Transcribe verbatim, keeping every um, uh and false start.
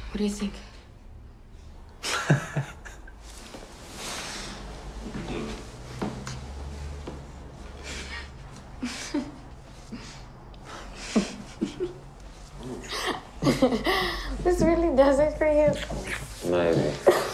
What do you think? This really does it for you? Maybe.